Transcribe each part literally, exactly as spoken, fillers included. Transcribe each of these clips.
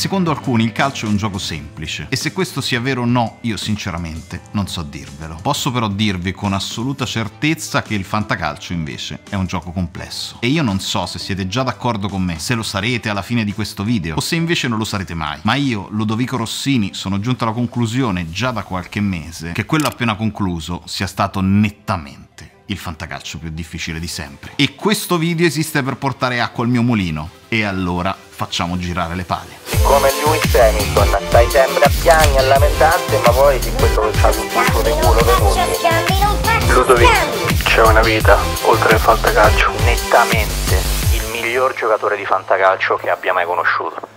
Secondo alcuni il calcio è un gioco semplice e se questo sia vero o no io sinceramente non so dirvelo. Posso però dirvi con assoluta certezza che il fantacalcio invece è un gioco complesso e io non so se siete già d'accordo con me, se lo sarete alla fine di questo video o se invece non lo sarete mai, ma io, Ludovico Rossini, sono giunto alla conclusione già da qualche mese che quello appena concluso sia stato nettamente il fantacalcio più difficile di sempre. E questo video esiste per portare acqua al mio mulino. E allora facciamo girare le pale. Come Lewis Hamilton, stai sempre a piani, a lamentarti, ma poi di quello che c'ha un pulso di culo venuti. Ludovico, c'è una vita oltre il fantacalcio. Nettamente il miglior giocatore di fantacalcio che abbia mai conosciuto.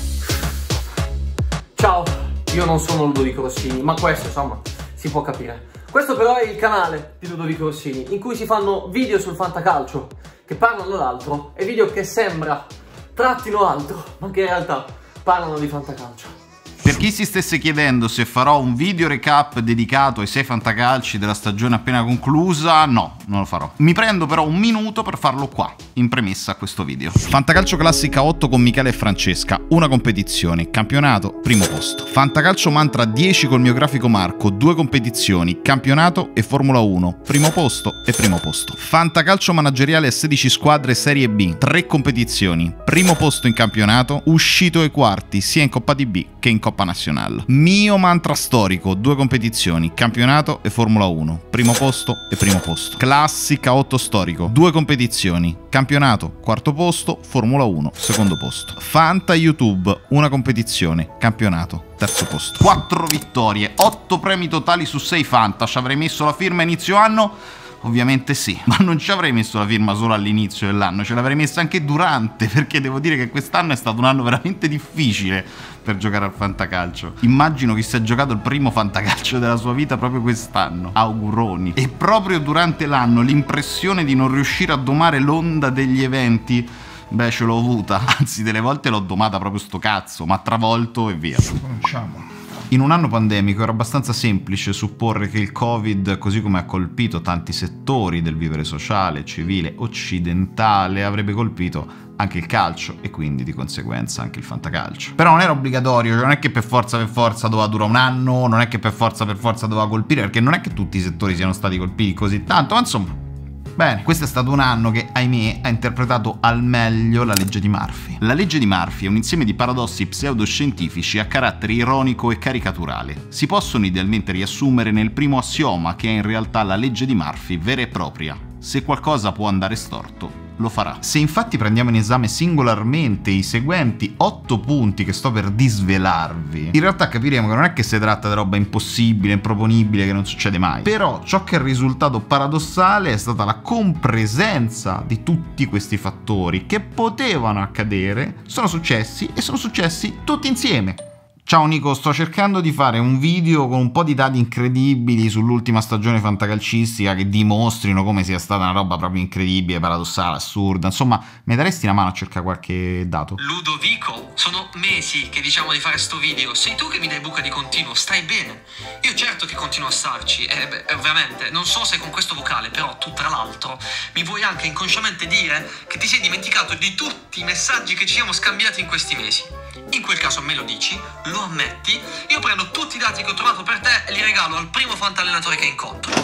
Ciao, io non sono Ludovico Rossini, ma questo insomma si può capire. Questo però è il canale di Ludovico Rossini, in cui si fanno video sul fantacalcio che parlano d'altro e video che sembra trattino altro, ma che in realtà parlano di fantacalcio. Per chi si stesse chiedendo se farò un video recap dedicato ai sei fantacalci della stagione appena conclusa, no, non lo farò. Mi prendo però un minuto per farlo qua, in premessa a questo video. Fantacalcio Classica otto con Michele e Francesca, una competizione, campionato, primo posto. Fantacalcio Mantra dieci col mio grafico Marco, due competizioni, campionato e Formula uno, primo posto e primo posto. Fantacalcio manageriale a sedici squadre Serie B, tre competizioni, primo posto in campionato, uscito ai quarti sia in Coppa D B che in Coppa Nazionale. Mio mantra storico, due competizioni, campionato e Formula uno, primo posto e primo posto. Classica otto storico, due competizioni, campionato, quarto posto, Formula uno, secondo posto. Fanta YouTube, una competizione, campionato, terzo posto. quattro vittorie, otto premi totali su sei Fanta. Ci avrei messo la firma inizio anno? Ovviamente sì, ma non ci avrei messo la firma solo all'inizio dell'anno, ce l'avrei messa anche durante, perché devo dire che quest'anno è stato un anno veramente difficile per giocare al fantacalcio. Immagino chi si è giocato il primo fantacalcio della sua vita proprio quest'anno. Auguroni. E proprio durante l'anno l'impressione di non riuscire a domare l'onda degli eventi, beh, ce l'ho avuta, anzi delle volte l'ho domata proprio sto cazzo, ma travolto e via. Cominciamo. In un anno pandemico era abbastanza semplice supporre che il Covid, così come ha colpito tanti settori del vivere sociale, civile, occidentale, avrebbe colpito anche il calcio e quindi di conseguenza anche il fantacalcio. Però non era obbligatorio, cioè non è che per forza per forza doveva durare un anno, non è che per forza per forza doveva colpire, perché non è che tutti i settori siano stati colpiti così tanto, ma insomma. Bene, questo è stato un anno che, ahimè, ha interpretato al meglio la legge di Murphy. La legge di Murphy è un insieme di paradossi pseudoscientifici a carattere ironico e caricaturale. Si possono idealmente riassumere nel primo assioma, che è in realtà la legge di Murphy vera e propria. Se qualcosa può andare storto, lo farà. Se infatti prendiamo in esame singolarmente i seguenti otto punti che sto per disvelarvi, in realtà capiremo che non è che si tratta di roba impossibile, improponibile, che non succede mai. Però ciò che è il risultato paradossale è stata la compresenza di tutti questi fattori che potevano accadere, sono successi e sono successi tutti insieme. Ciao Nico, sto cercando di fare un video con un po' di dati incredibili sull'ultima stagione fantacalcistica che dimostrino come sia stata una roba proprio incredibile, paradossale, assurda. Insomma, mi daresti una mano a cercare qualche dato? Ludovico, sono mesi che diciamo di fare sto video. Sei tu che mi dai buca di continuo, stai bene? Io certo che continuo a starci, e beh, ovviamente non so se con questo vocale, però tu tra l'altro mi vuoi anche inconsciamente dire che ti sei dimenticato di tutti i messaggi che ci siamo scambiati in questi mesi. In quel caso me lo dici, lo ammetti, io prendo tutti i dati che ho trovato per te e li regalo al primo fantallenatore che incontro.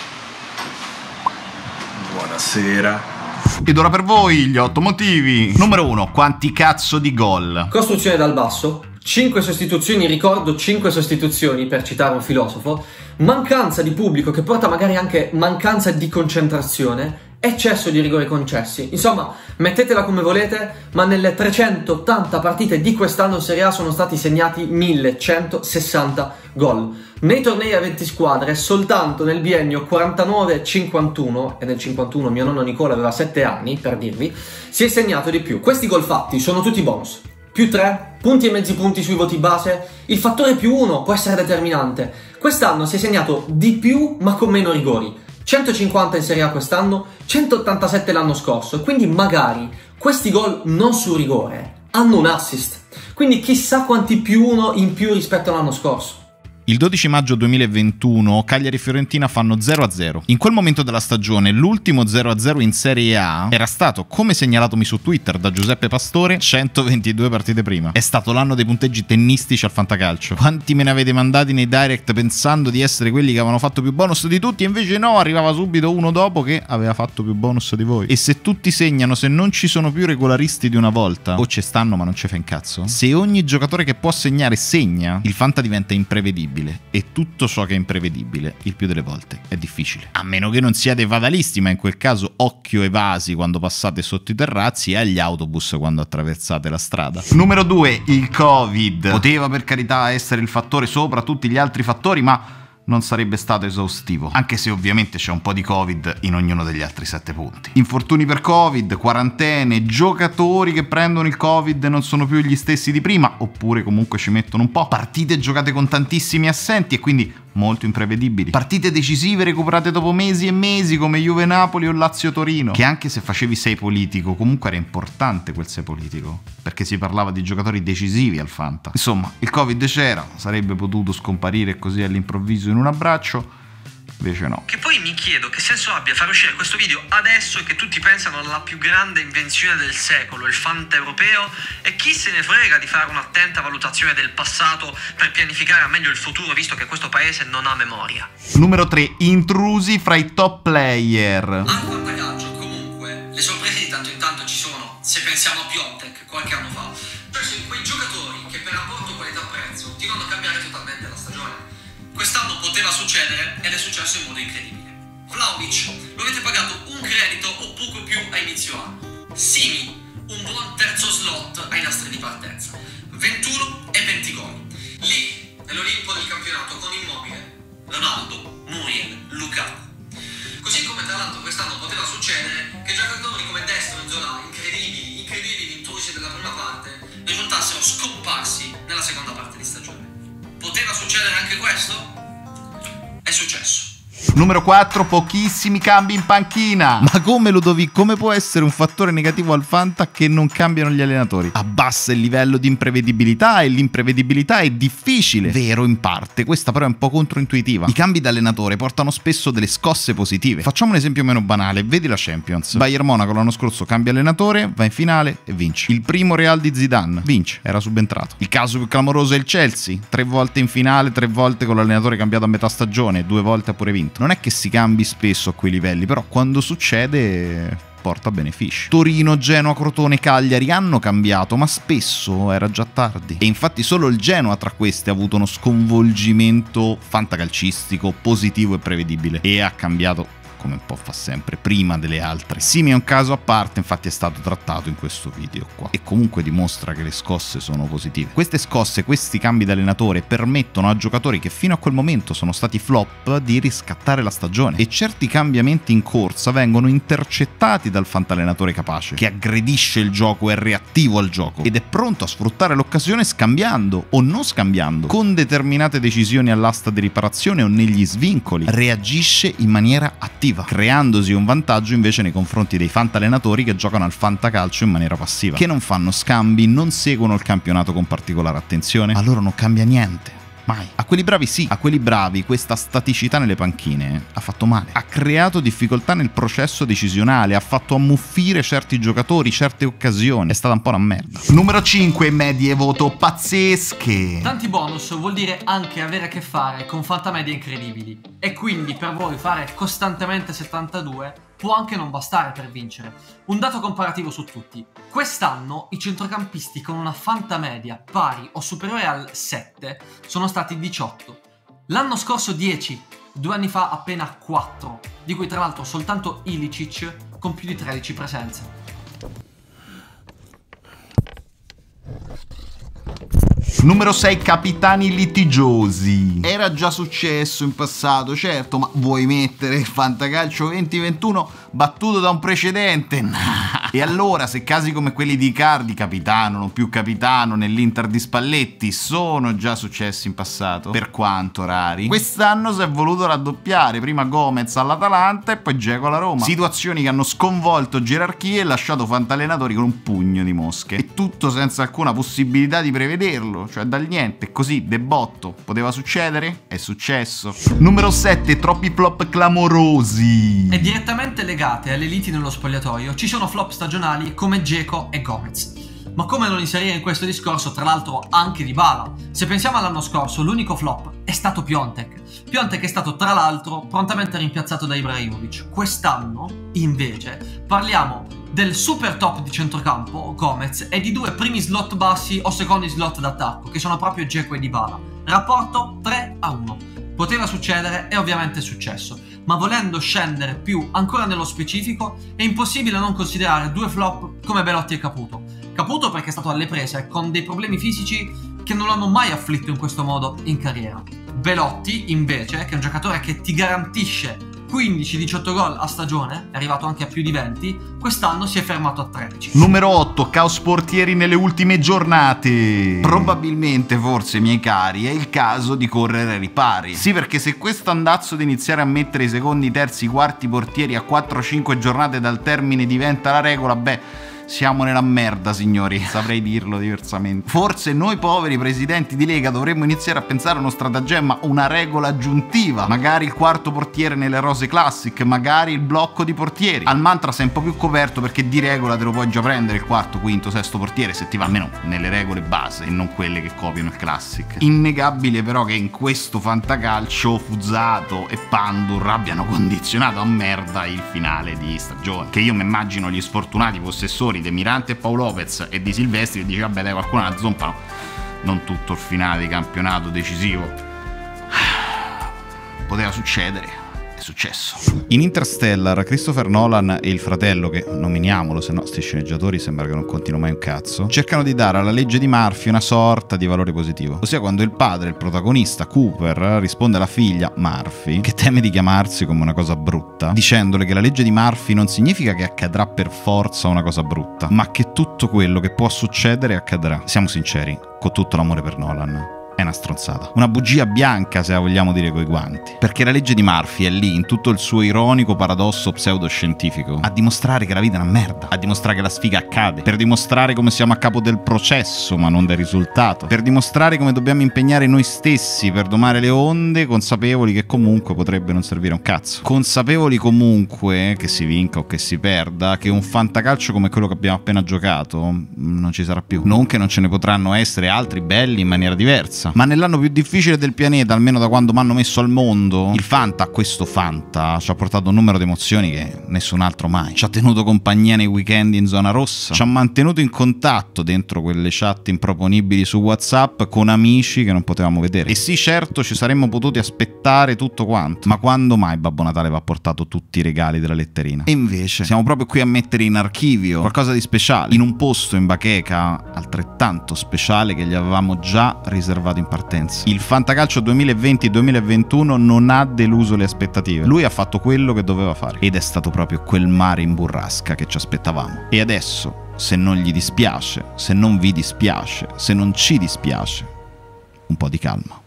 Buonasera. Ed ora per voi gli otto motivi. Numero uno, quanti cazzo di gol. Costruzione dal basso, cinque sostituzioni, ricordo cinque sostituzioni per citare un filosofo, mancanza di pubblico che porta magari anche mancanza di concentrazione, eccesso di rigori concessi. Insomma, mettetela come volete, ma nelle trecentottanta partite di quest'anno in Serie A sono stati segnati millecentosessanta gol. Nei tornei a venti squadre, soltanto nel biennio quarantanove cinquantuno, e nel cinquantuno mio nonno Nicola aveva sette anni, per dirvi, si è segnato di più. Questi gol fatti sono tutti bonus. Più tre, punti e mezzi punti sui voti base, il fattore più uno può essere determinante. Quest'anno si è segnato di più ma con meno rigori. centocinquanta in Serie A quest'anno, centottantasette l'anno scorso, e quindi magari questi gol non su rigore hanno un assist, quindi chissà quanti più uno in più rispetto all'anno scorso. Il dodici maggio duemilaventuno Cagliari e Fiorentina fanno zero a zero. In quel momento della stagione l'ultimo zero a zero in Serie A era stato, come segnalatomi su Twitter da Giuseppe Pastore, centoventidue partite prima. È stato l'anno dei punteggi tennistici al fantacalcio. Quanti me ne avete mandati nei direct pensando di essere quelli che avevano fatto più bonus di tutti, e invece no, arrivava subito uno dopo che aveva fatto più bonus di voi. E se tutti segnano, se non ci sono più regolaristi di una volta, o ci stanno ma non ci fa un cazzo, se ogni giocatore che può segnare segna, il fanta diventa imprevedibile, e tutto ciò che è imprevedibile il più delle volte è difficile. A meno che non siate fatalisti, ma in quel caso occhio ai vasi quando passate sotto i terrazzi e agli autobus quando attraversate la strada. Numero due, il Covid. Poteva per carità essere il fattore sopra tutti gli altri fattori, ma non sarebbe stato esaustivo, anche se ovviamente c'è un po' di Covid in ognuno degli altri sette punti. Infortuni per Covid, quarantene, giocatori che prendono il Covid e non sono più gli stessi di prima, oppure comunque ci mettono un po', partite giocate con tantissimi assenti e quindi molto imprevedibili, partite decisive recuperate dopo mesi e mesi come Juve-Napoli o Lazio-Torino, che anche se facevi sei politico comunque era importante quel sei politico, perché si parlava di giocatori decisivi al Fanta. Insomma, il Covid c'era, sarebbe potuto scomparire così all'improvviso in un abbraccio, invece no. Che poi mi chiedo che senso abbia far uscire questo video adesso che tutti pensano alla più grande invenzione del secolo, il Fanta europeo, e chi se ne frega di fare un'attenta valutazione del passato per pianificare al meglio il futuro, visto che questo paese non ha memoria. Numero tre, intrusi fra i top player. Al fantacalcio comunque le sorprese di tanto in tanto ci sono, se pensiamo a Piontek qualche anno fa, cioè sono quei giocatori che per rapporto qualità-prezzo ti vanno a cambiare totalmente la stagione. Quest'anno poteva succedere ed è successo in modo incredibile. Vlahovic, lo avete pagato un credito o poco più a inizio anno. Simi, un buon terzo slot ai nastri di partenza. ventuno e venti gol. Lì, nell'Olimpo del campionato con Immobile, Ronaldo, Muriel, Lukaku. Così come tra l'altro quest'anno poteva succedere che giocatori come Destro e Zola, incredibili, incredibili intrusi della prima parte, risultassero scomparsi nella seconda parte di stagione. Poteva succedere anche questo? È successo. Numero quattro, pochissimi cambi in panchina. Ma come Ludovic, come può essere un fattore negativo al Fanta che non cambiano gli allenatori? Abbassa il livello di imprevedibilità, e l'imprevedibilità è difficile. Vero in parte, questa però è un po' controintuitiva. I cambi d'allenatore portano spesso delle scosse positive. Facciamo un esempio meno banale, vedi la Champions. Bayern Monaco l'anno scorso cambia allenatore, va in finale e vince. Il primo Real di Zidane vince, era subentrato. Il caso più clamoroso è il Chelsea, tre volte in finale, tre volte con l'allenatore cambiato a metà stagione, due volte ha pure vinto. Non è che si cambi spesso a quei livelli, però quando succede porta benefici. Torino, Genoa, Crotone, Cagliari hanno cambiato, ma spesso era già tardi. E infatti solo il Genoa tra questi ha avuto uno sconvolgimento fantacalcistico positivo e prevedibile, e ha cambiato come un po' fa sempre, prima delle altre. Simi è un caso a parte, infatti è stato trattato in questo video qua, e comunque dimostra che le scosse sono positive. Queste scosse, questi cambi di allenatore permettono a giocatori che fino a quel momento sono stati flop di riscattare la stagione, e certi cambiamenti in corsa vengono intercettati dal fantalenatore capace, che aggredisce il gioco, è reattivo al gioco ed è pronto a sfruttare l'occasione scambiando o non scambiando, con determinate decisioni all'asta di riparazione o negli svincoli, reagisce in maniera attiva, creandosi un vantaggio invece nei confronti dei fantalenatori che giocano al fantacalcio in maniera passiva, che non fanno scambi, non seguono il campionato con particolare attenzione. A loro non cambia niente. Mai. A quelli bravi sì, a quelli bravi questa staticità nelle panchine ha fatto male, ha creato difficoltà nel processo decisionale, ha fatto ammuffire certi giocatori, certe occasioni, è stata un po' una merda. Numero cinque, medie voto pazzesche. Tanti bonus vuol dire anche avere a che fare con fantamedie incredibili, e quindi per voi fare costantemente settantadue può anche non bastare per vincere. Un dato comparativo su tutti: quest'anno i centrocampisti con una fantamedia pari o superiore al sette sono stati diciotto, l'anno scorso dieci, due anni fa appena quattro, di cui tra l'altro soltanto Ilicic con più di tredici presenze. Numero sei, capitani litigiosi. Era già successo in passato, certo, ma vuoi mettere il fantacalcio venti ventuno battuto da un precedente? Nah. E allora, se casi come quelli di Icardi, capitano, non più capitano, nell'Inter di Spalletti, sono già successi in passato, per quanto rari, quest'anno si è voluto raddoppiare, prima Gomez all'Atalanta e poi Dzeko alla Roma. Situazioni che hanno sconvolto gerarchie e lasciato fantallenatori con un pugno di mosche. E tutto senza alcuna possibilità di prevederlo, cioè dal niente, così, de botto. Poteva succedere? È successo. Numero sette, troppi flop clamorosi. E direttamente legate alle liti nello spogliatoio ci sono flop stagionali come Dzeko e Gomez. Ma come non inserire in questo discorso tra l'altro anche Dybala? Se pensiamo all'anno scorso, l'unico flop è stato Piontek. Piontek è stato tra l'altro prontamente rimpiazzato da Ibrahimovic. Quest'anno invece parliamo del super top di centrocampo Gomez e di due primi slot bassi o secondi slot d'attacco che sono proprio Dzeko e Dybala. Rapporto tre a uno. Poteva succedere e ovviamente è successo, ma volendo scendere più ancora nello specifico è impossibile non considerare due flop come Belotti e Caputo. Caputo perché è stato alle prese con dei problemi fisici che non l'hanno mai afflitto in questo modo in carriera. Belotti invece, che è un giocatore che ti garantisce quindici diciotto gol a stagione, è arrivato anche a più di venti, quest'anno si è fermato a tredici. Numero otto, caos portieri nelle ultime giornate. Probabilmente, forse, miei cari, è il caso di correre ai ripari. Sì, perché se questo andazzo di iniziare a mettere i secondi, terzi, quarti portieri a quattro cinque giornate dal termine diventa la regola, beh, siamo nella merda, signori, saprei dirlo diversamente. Forse noi poveri presidenti di Lega dovremmo iniziare a pensare a uno stratagemma, una regola aggiuntiva. Magari il quarto portiere nelle rose classic, magari il blocco di portieri. Al mantra sei un po' più coperto perché di regola te lo puoi già prendere il quarto, quinto, sesto portiere se ti va, almeno nelle regole base e non quelle che copiano il classic. Innegabile però che in questo fantacalcio Fuzato e Pandur abbiano condizionato a merda il finale di stagione. Che io mi immagino gli sfortunati possessori De Mirante e Paolo Lopez e di Silvestri, dice vabbè dai, qualcuno la zompano, non tutto il finale di campionato decisivo. Poteva succedere, è successo. In Interstellar Christopher Nolan e il fratello, che nominiamolo, se no sti sceneggiatori sembra che non contino mai un cazzo, cercano di dare alla legge di Murphy una sorta di valore positivo. Ossia, quando il padre, il protagonista Cooper, risponde alla figlia Murphy, che teme di chiamarsi come una cosa brutta, dicendole che la legge di Murphy non significa che accadrà per forza una cosa brutta, ma che tutto quello che può succedere accadrà. Siamo sinceri, con tutto l'amore per Nolan, è una stronzata. Una bugia bianca, se la vogliamo dire coi guanti. Perché la legge di Murphy è lì, in tutto il suo ironico paradosso pseudoscientifico, a dimostrare che la vita è una merda, a dimostrare che la sfiga accade, per dimostrare come siamo a capo del processo, ma non del risultato, per dimostrare come dobbiamo impegnare noi stessi per domare le onde, consapevoli che comunque potrebbe non servire a un cazzo. Consapevoli comunque, che si vinca o che si perda, che un fantacalcio come quello che abbiamo appena giocato non ci sarà più. Non che non ce ne potranno essere altri belli in maniera diversa, ma nell'anno più difficile del pianeta, almeno da quando mi hanno messo al mondo, il Fanta, questo Fanta, ci ha portato un numero di emozioni che nessun altro mai. Ci ha tenuto compagnia nei weekend in zona rossa, ci ha mantenuto in contatto dentro quelle chat improponibili su WhatsApp con amici che non potevamo vedere. E sì, certo, ci saremmo potuti aspettare tutto quanto, ma quando mai Babbo Natale vi ha portato tutti i regali della letterina? E invece siamo proprio qui a mettere in archivio qualcosa di speciale, in un posto in bacheca altrettanto speciale che gli avevamo già riservato in partenza. Il fantacalcio duemilaventi duemilaventuno non ha deluso le aspettative. Lui ha fatto quello che doveva fare ed è stato proprio quel mare in burrasca che ci aspettavamo. E adesso, se non gli dispiace, se non vi dispiace, se non ci dispiace, un po' di calma.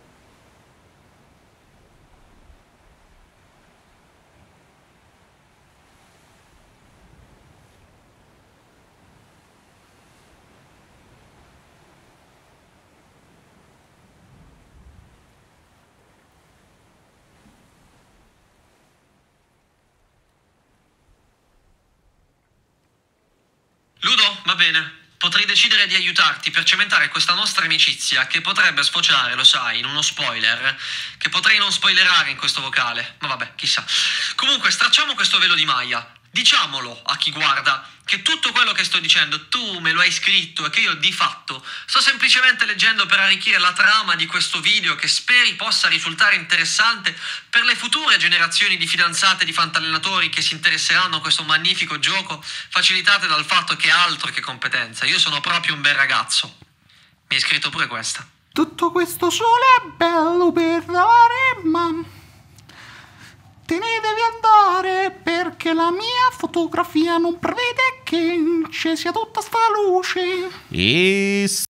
Ludo, va bene. Potrei decidere di aiutarti per cementare questa nostra amicizia che potrebbe sfociare, lo sai, in uno spoiler che potrei non spoilerare in questo vocale. Ma vabbè, chissà. Comunque, stracciamo questo velo di Maya. Diciamolo a chi guarda che tutto quello che sto dicendo tu me lo hai scritto e che io di fatto sto semplicemente leggendo per arricchire la trama di questo video che speri possa risultare interessante per le future generazioni di fidanzate di fantallenatori che si interesseranno a questo magnifico gioco, facilitate dal fatto che altro che competenza, io sono proprio un bel ragazzo. Mi hai scritto pure questa. Tutto questo sole è bello per dare, ma te ne devi andare perché la mia fotografia non prevede che che ci sia tutta sta luce. E